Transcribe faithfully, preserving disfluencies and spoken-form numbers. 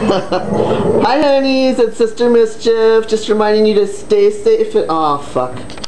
Hi honeys, it's Sister Mischief. Just reminding you to stay safe. Oh fuck.